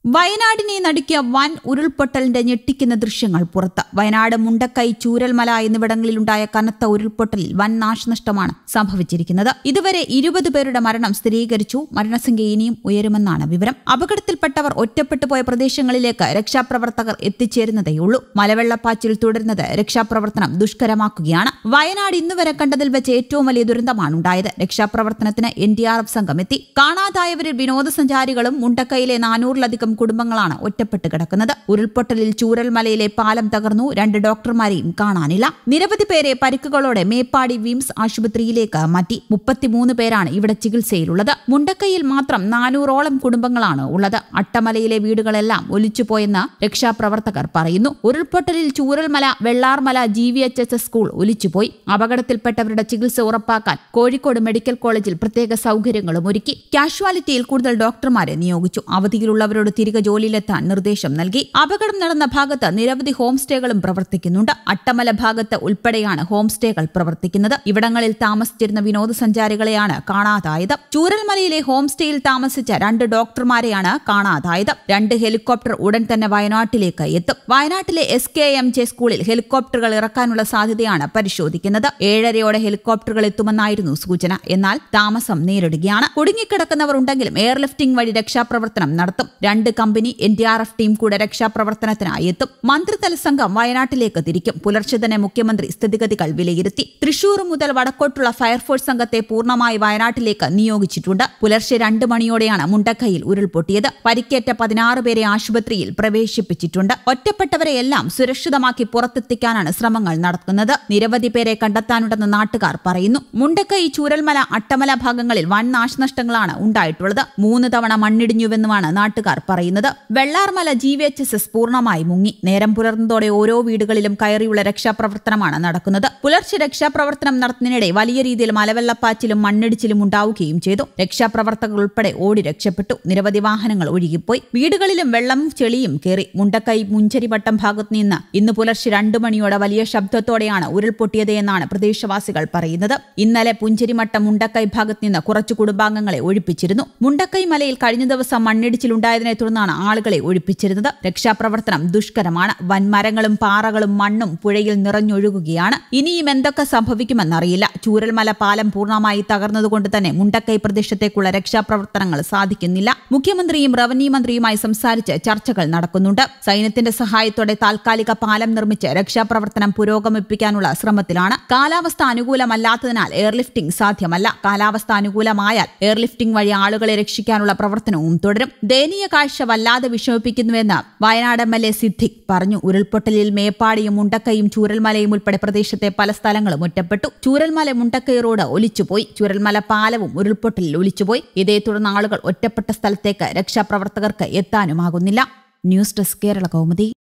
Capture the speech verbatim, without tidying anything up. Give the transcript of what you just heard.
വയനാടിനെ നടുക്കിയ വൻ ഉരുൾപൊട്ടലിന്റെ ഞെട്ടിക്കുന്ന ദൃശ്യങ്ങൾ പുറത്ത്. വയനാട് മുണ്ടക്കൈ, ചൂരൽമല എന്നിവിടങ്ങളിലുണ്ടായ കനത്ത ഉരുൾപൊട്ടലിൽ വൻ നാശനഷ്ടമാണ് സംഭവിച്ചിരിക്കുന്നത്. ഇതുവരെ ഇരുപത് പേരുടെ മരണം സ്ഥിരീകരിച്ചു. മരണസംഖ്യ ഇനിയും ഉയരുമെന്നാണ് വിവരം. അപകടത്തിൽപ്പെട്ടവർ ഒറ്റപ്പെട്ടു പോയ പ്രദേശങ്ങളിലേക്ക് രക്ഷാപ്രവർത്തകർ എത്തിച്ചേരുന്നതേയുള്ളൂ. മലവെള്ളപ്പാച്ചിൽ തുടരുന്നത് രക്ഷാപ്രവർത്തനം ദുഷ്കരമാക്കുകയാണ്. വയനാട് ഇന്നുവരെ കണ്ടതിൽ വെച്ച് ഏറ്റവും വലിയ ദുരന്തമാണ് ഉണ്ടായത്. രക്ഷാപ്രവർത്തനത്തിന് എൻ ഡി ആർ എഫ് സംഘം എത്തി. കാണാതായവരിൽ വിനോദസഞ്ചാരികളും മുണ്ടക്കൈയിലെ നാനൂറിലധികം കുടുംബങ്ങളാണ് ഒറ്റപ്പെട്ട് കിടക്കുന്നത്. ഉരുൾപൊട്ടലിൽ ചൂരൽമലയിലെ പാലം തകർന്നു. രണ്ട് ഡോക്ടർമാരെയും കാണാനില്ല. നിരവധി പേരെ പരിക്കുകളോടെ മേപ്പാടി വിംസ് ആശുപത്രിയിലേക്ക് മാറ്റി. മുപ്പത്തിമൂന്ന് പേരാണ് ഇവിടെ ചികിത്സയിലുള്ളത്. മുണ്ടക്കൈയിൽ മാത്രം നാനൂറോളം കുടുംബങ്ങളാണ് ഉള്ളത്. അട്ടമലയിലെ വീടുകളെല്ലാം ഒലിച്ചുപോയെന്ന് രക്ഷാപ്രവർത്തകർ പറയുന്നു. ഉരുൾപൊട്ടലിൽ Chooralmala, Vellarmala G V H S S school ഒലിച്ചുപോയി. അപകടത്തിൽപ്പെട്ടവരുടെ ചികിത്സ ഉറപ്പാക്കാൻ കോഴിക്കോട് മെഡിക്കൽ കോളേജിൽ പ്രത്യേക സൗകര്യങ്ങളും ഒരുക്കി. കാഷ്വാലിറ്റിയിൽ കൂടുതൽ ഡോക്ടർമാരെ നിയോഗിച്ചു. അവധിയിലുള്ളവരോട് തിരികെ ജോലിയിലെത്താൻ നിർദ്ദേശം നൽകി. അപകടം നടന്ന ഭാഗത്ത് നിരവധി ഹോം സ്റ്റേകളും പ്രവർത്തിക്കുന്നുണ്ട്. അട്ടമല ഭാഗത്ത് ഉൾപ്പെടെയാണ് ഹോം സ്റ്റേകൾ പ്രവർത്തിക്കുന്നത്. ഇവിടങ്ങളിൽ താമസിച്ചിരുന്ന വിനോദസഞ്ചാരികളെയാണ് കാണാതായത്. ചൂരൽമലയിലെ ഹോം സ്റ്റേയിൽ താമസിച്ച രണ്ട് ഡോക്ടർമാരെയാണ് കാണാതായത്. രണ്ട് ഹെലികോപ്റ്റർ ഉടൻ തന്നെ വയനാട്ടിലേക്ക് എത്തും. വയനാട്ടിലെ എസ് കെ എം ജെ സ്കൂളിൽ ഹെലികോപ്റ്ററുകൾ ഇറക്കാനുള്ള സാധ്യതയാണ് പരിശോധിക്കുന്നത്. ഏഴരയോടെ ഹെലികോപ്റ്ററുകൾ എത്തുമെന്നായിരുന്നു സൂചന. എന്നാൽ താമസം നേരിടുകയാണ്. കുടുങ്ങിക്കിടക്കുന്നവർ ഉണ്ടെങ്കിലും എയർലിഫ്റ്റിംഗ് വഴി രക്ഷാപ്രവർത്തനം നടത്തും. രണ്ട് company N D R F team കൂടെ രക്ഷാപ്രവർത്തനത്തിനായി എത്തും. മന്ത്രിതല സംഘം വയനാട്ടിലേക്ക് തിരിക്കും. പുലർച്ചെ തന്നെ മുഖ്യമന്ത്രി സ്ഥിതിഗതികൾ വിലയിരുത്തി. തൃശൂർ മുതൽ വടക്കോട്ടുള്ള ഫയർഫോഴ്സ് സംഘത്തെ പൂർണ്ണമായി വയനാട്ടിലേക്ക് നിയോഗിച്ചിട്ടുണ്ട്. പുലർച്ചെ രണ്ട് മണിയോടെയാണ് മുണ്ടക്കൈയിൽ ഉരുൾപൊട്ടിയത്. പരിക്കേറ്റ പതിനാറ് പേരെ ആശുപത്രിയിൽ പ്രവേശിപ്പിച്ചിട്ടുണ്ട്. ഒറ്റപ്പെട്ടവരെയെല്ലാം സുരക്ഷിതമാക്കി പുറത്തെത്തിക്കാനാണ് ശ്രമങ്ങൾ നടത്തുന്നത്. നിരവധി പേരെ കണ്ടെത്താനുണ്ടെന്ന് നാട്ടുകാർ പറയുന്നു. മുണ്ടക്കൈ, ചൂരൽമല, അട്ടമല ഭാഗങ്ങളിൽ വൻ നാശനഷ്ടങ്ങളാണ് ഉണ്ടായിട്ടുള്ളത്. മൂന്ന് തവണ മണ്ണിടിഞ്ഞുവെന്നുമാണ് നാട്ടുകാർ പറയുന്നത്. Vellarmala G V H S S പൂർണ്ണമായി മുങ്ങി. നേരം പുലർന്നതോടെ ഓരോ വീടുകളിലും കയറിയുള്ള രക്ഷാപ്രവർത്തനമാണ് നടക്കുന്നത്. പുലർച്ചെ രക്ഷാപ്രവർത്തനം നടത്തുന്നതിനിടെ വലിയ രീതിയിൽ മലവെള്ളപ്പാച്ചിലും മണ്ണിടിച്ചിലും ഉണ്ടാവുകയും ചെയ്തു. രക്ഷാപ്രവർത്തകർ ഉൾപ്പെടെ ഓടി രക്ഷപ്പെട്ടു. നിരവധി വാഹനങ്ങൾ ഒഴുകിപ്പോയി. വീടുകളിലും വെള്ളവും ചെളിയും കയറി. മുണ്ടക്കൈ മുഞ്ചരിവട്ടം ഭാഗത്ത് നിന്ന് ഇന്ന് പുലർച്ചെ രണ്ടു മണിയോടെ വലിയ ശബ്ദത്തോടെയാണ് ഉരുൾപൊട്ടിയത് എന്നാണ് പ്രദേശവാസികൾ പറയുന്നത്. ഇന്നലെ പുഞ്ചരിമട്ടം മുണ്ടക്കൈ ഭാഗത്ത് നിന്ന് കുറച്ചു കുടുംബാംഗങ്ങളെ ഒഴിപ്പിച്ചിരുന്നു. മുണ്ടക്കൈ മലയിൽ കഴിഞ്ഞ ദിവസം മണ്ണിടിച്ചിലുണ്ടായതിനെ തുടർന്നാണ് ആളുകളെ ഒഴിപ്പിച്ചിരുന്നത്. രക്ഷാപ്രവർത്തനം ദുഷ്കരമാണ്. വൻമരങ്ങളും പാറകളും മണ്ണും പുഴയിൽ നിറഞ്ഞൊഴുകുകയാണ്. ഇനിയും എന്തൊക്കെ സംഭവിക്കുമെന്നറിയില്ല. ചൂരൽമല പാലം പൂർണ്ണമായി തകർന്നതുകൊണ്ട് തന്നെ മുണ്ടക്കൈ പ്രദേശത്തേക്കുള്ള രക്ഷാപ്രവർത്തനങ്ങൾ സാധിക്കുന്നില്ല. മുഖ്യമന്ത്രിയും റവന്യൂ മന്ത്രിയുമായി സംസാരിച്ച് ചർച്ചകൾ നടക്കുന്നുണ്ട്. സൈന്യത്തിന്റെ സഹായത്തോടെ താൽക്കാലിക പാലം നിർമ്മിച്ച് രക്ഷാപ്രവർത്തനം പുരോഗമിപ്പിക്കാനുള്ള ശ്രമത്തിലാണ്. കാലാവസ്ഥ അനുകൂലമല്ലാത്തതിനാൽ എയർലിഫ്റ്റിംഗ് സാധ്യമല്ല. കാലാവസ്ഥ അനുകൂലമായാൽ എയർലിഫ്റ്റിംഗ് വഴി ആളുകളെ രക്ഷിക്കാനുള്ള പ്രവർത്തനവും തുടരും. ദയനീയ കാഴ്ച വല്ലാതെ വിഷമിപ്പിക്കുന്നുവെന്ന് Wayanad M L A Siddique പറഞ്ഞു. ഉരുൾപൊട്ടലിൽ മേപ്പാടിയും മുണ്ടക്കൈയും ചൂരൽമലയും ഉൾപ്പെടെ പ്രദേശത്തെ പല സ്ഥലങ്ങളും ഒറ്റപ്പെട്ടു. ചൂരൽമല മുണ്ടക്കൈ റോഡ് ഒലിച്ചുപോയി. ചൂരൽമല പാലവും ഉരുൾപൊട്ടലിൽ ഒലിച്ചുപോയി. ഇതേ തുടർന്ന് ആളുകൾ ഒറ്റപ്പെട്ട സ്ഥലത്തേക്ക് രക്ഷാപ്രവർത്തകർക്ക് എത്താനുമാകുന്നില്ല. News desk Kerala Kaumudi.